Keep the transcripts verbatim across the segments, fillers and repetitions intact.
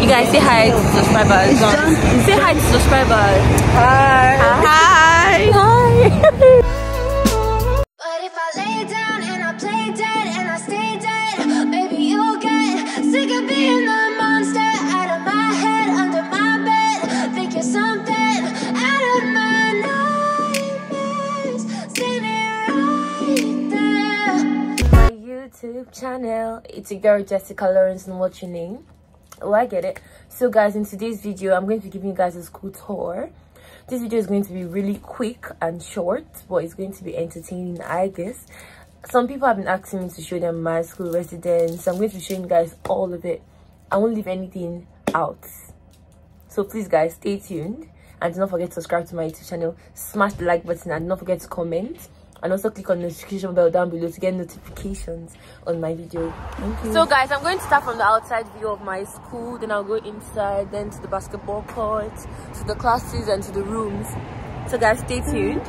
guys, say hi to subscribers. Say hi to subscribers. Hi. Hi. Hi. But if I lay down and I play dead and I stay dead, maybe you'll get sick of being the monster out of my head, under my bed. Think you're something out of my nightmares, standing right there. My YouTube channel. It's a girl, Jessica Lawrence, and what's your name? Oh, I get it. So guys, in today's video I'm going to be giving you guys a school tour. This video is going to be really quick and short, but it's going to be entertaining, I guess. Some people have been asking me to show them my school residence, so I'm going to be showing you guys all of it. I won't leave anything out, so please guys, stay tuned, and do not forget to subscribe to my YouTube channel, smash the like button, and do not forget to comment, and also click on the notification bell down below to get notifications on my video. Thank you. So guys, I'm going to start from the outside view of my school, then I'll go inside, then to the basketball court, to the classes, and to the rooms. So guys, stay tuned.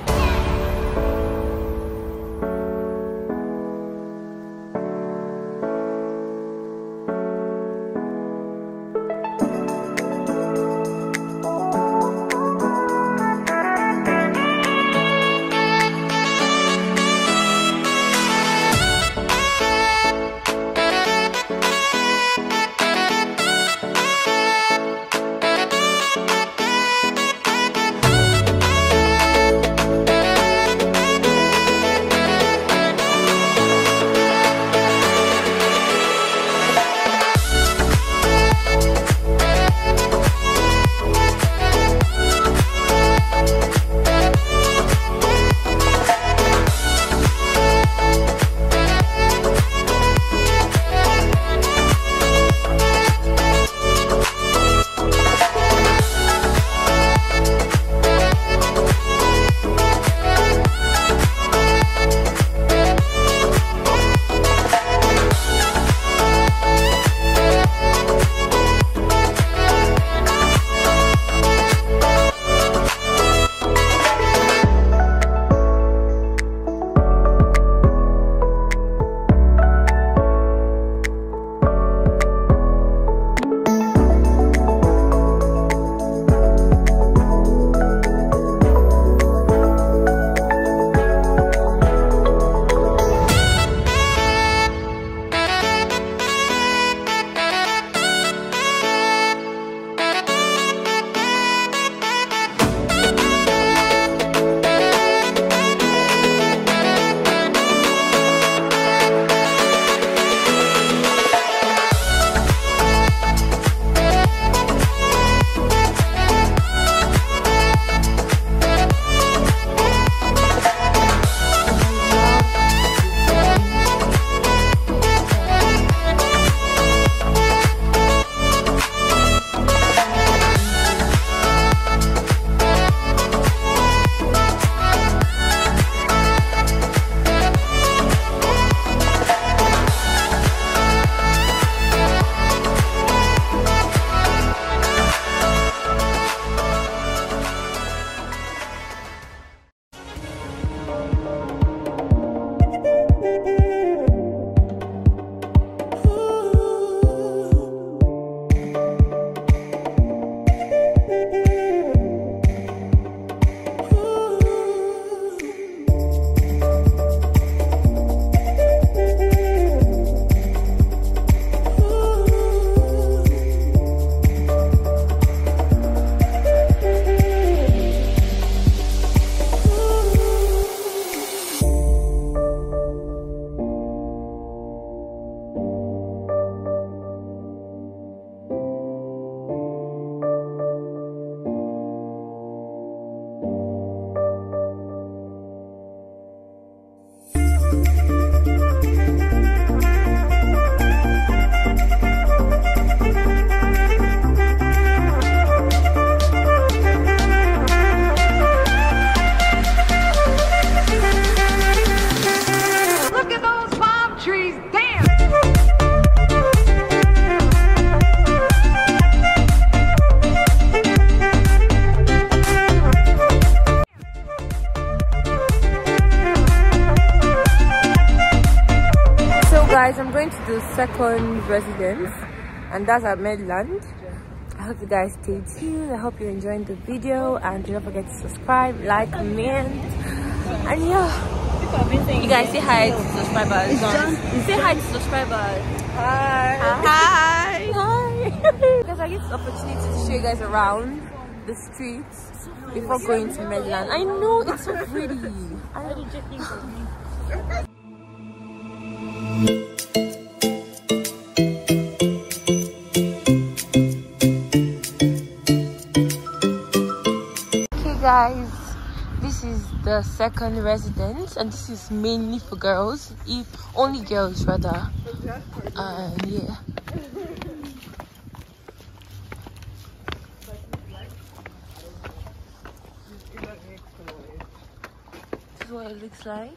guys, I'm going to the second residence, and that's at Medland. I hope you guys stay tuned. I hope you're enjoying the video, and do not forget to subscribe, like, comment, and yeah, you guys say hi to subscribers. Say hi to subscribers. Hi. Hi. Hi. Because I get this opportunity to show you guys around the streets before going to Maryland. I know it's so pretty. I Okay guys, this is the second residence, and this is mainly for girls, if only girls rather. And yeah, this is what it looks like.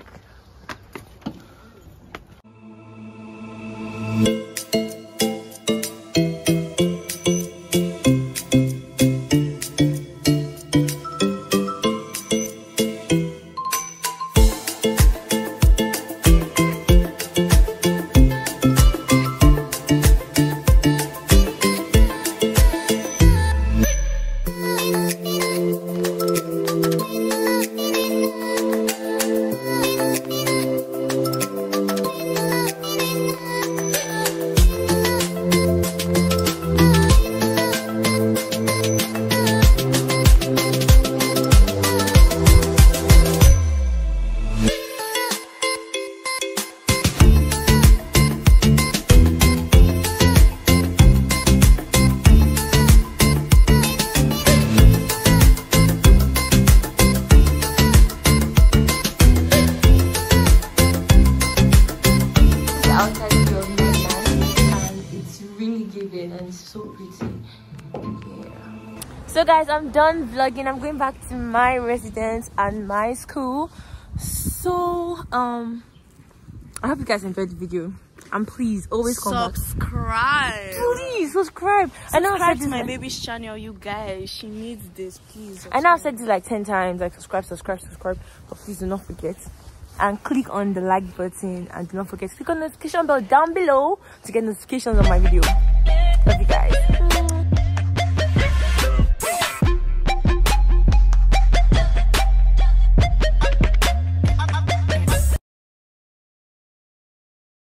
And it's so pretty. Yeah. So guys, I'm done vlogging. I'm going back to my residence and my school. So um I hope you guys enjoyed the video, and please always come back. Subscribe. Please subscribe. I know I've said to my like, baby's channel, you guys, she needs this. Please subscribe. I know I've said this like ten times, like subscribe, subscribe, subscribe, but please do not forget. And click on the like button, and do not forget to click on the notification bell down below to get notifications of my video.